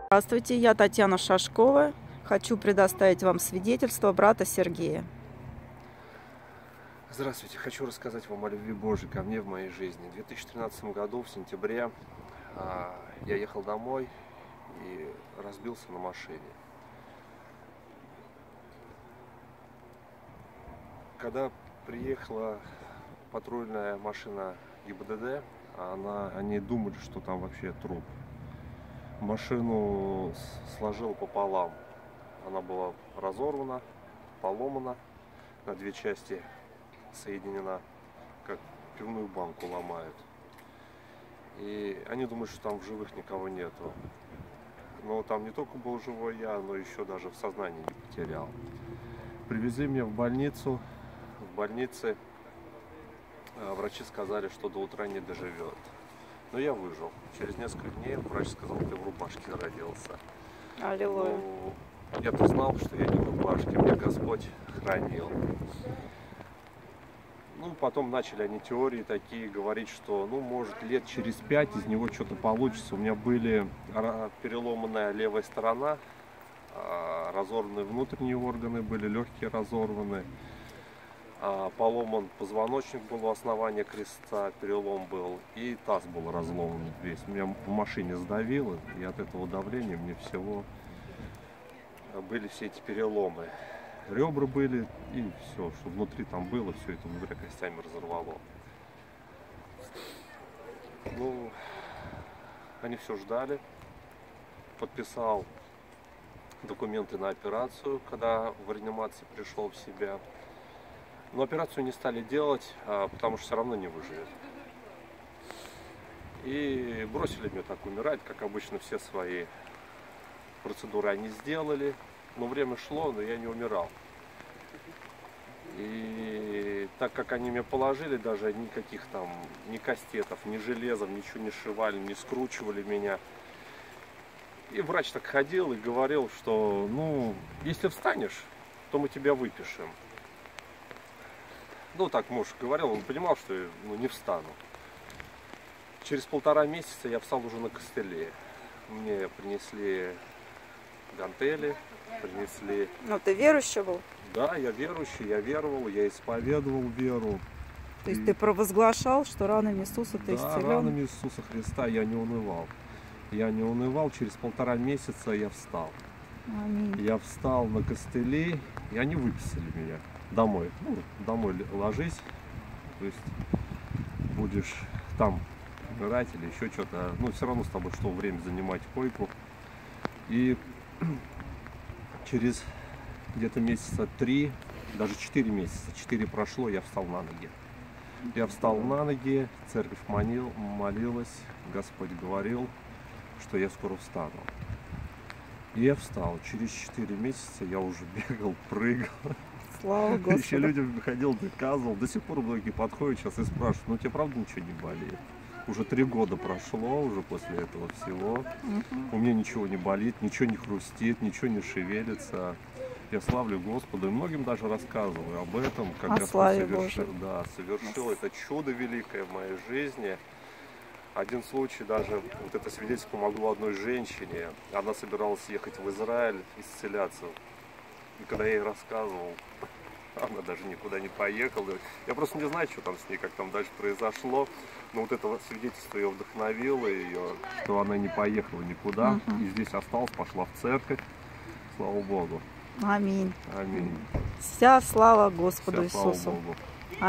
Здравствуйте, я Татьяна Шашкова. Хочу предоставить вам свидетельство брата Сергея. Здравствуйте, хочу рассказать вам о любви Божьей ко мне в моей жизни. В 2013 году, в сентябре, я ехал домой и разбился на машине. Когда приехала патрульная машина ГИБДД, они думали, что там вообще труп. Машину сложил пополам. Она была разорвана, поломана, на две части соединена, как пивную банку ломают. И они думают, что там в живых никого нету. Но там не только был живой я, но еще даже в сознании не потерял. Привезли меня в больницу. В больнице врачи сказали, что до утра не доживет. Но я выжил. Через несколько дней врач сказал, ты в рубашке родился. Аллилуйя. Ну, я-то знал, что я не в рубашке, меня Господь хранил. Ну, потом начали они теории такие говорить, что, ну, может, лет через 5 из него что-то получится. У меня были переломанная левая сторона, разорваны внутренние органы, были легкие разорваны. Поломан позвоночник был у основания креста, перелом был, и таз был разломан весь. Меня в машине сдавило, и от этого давления мне всего были все эти переломы. Ребра были, и все, что внутри там было, все это внутри костями разорвало. Ну, они все ждали. Подписал документы на операцию, когда в реанимации пришел в себя. Но операцию не стали делать, потому что все равно не выживет. И бросили меня так умирать, как обычно все свои процедуры они сделали. Но время шло, но я не умирал. И так как они меня положили, даже никаких там, ни кастетов, ни железом, ничего не сшивали, не скручивали меня. И врач так ходил и говорил, что, ну, если встанешь, то мы тебя выпишем. Ну, так муж говорил, он понимал, что я не встану. Через 1,5 месяца я встал уже на костыле. Мне принесли гантели, принесли... Ну, ты верующий был? Да, я верующий, я веровал, я исповедовал веру. То есть ты провозглашал, что ранами Иисуса ты исцелен? Да, ранами Иисуса Христа я не унывал. Я не унывал, через 1,5 месяца я встал. Аминь. Я встал на костыли, и они выписали меня домой. Ну, домой ложись, то есть будешь там умирать или еще что-то. Ну, все равно с тобой что время занимать койку. И через где-то месяца 3, даже 4 месяца, 4 прошло, я встал на ноги. Я встал на ноги, церковь молилась, Господь говорил, что я скоро встану. И я встал. Через 4 месяца я уже бегал, прыгал. Слава Господу. Еще людям ходил, доказывал. До сих пор многие подходят сейчас и спрашивают, ну тебе правда ничего не болит? Уже 3 года прошло уже после этого всего. У меня ничего не болит, ничего не хрустит, ничего не шевелится. Я славлю Господа и многим даже рассказываю об этом, как Господь совершил это чудо великое в моей жизни. Один случай даже, вот это свидетельство помогло одной женщине. Она собиралась ехать в Израиль исцеляться. И когда я ей рассказывал, она даже никуда не поехала. Я просто не знаю, что там с ней, как там дальше произошло. Но вот это свидетельство ее вдохновило, что она не поехала никуда. И здесь осталась, пошла в церковь. Слава Богу. Аминь. Аминь. Вся слава Господу Вся слава Иисусу. Богу.